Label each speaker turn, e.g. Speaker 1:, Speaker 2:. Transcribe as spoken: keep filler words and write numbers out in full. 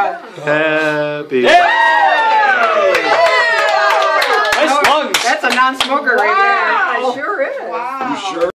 Speaker 1: Happy.
Speaker 2: Yay! Nice lungs.
Speaker 3: That's a non-smoker right there.
Speaker 4: It sure is.
Speaker 5: Wow.
Speaker 6: You sure?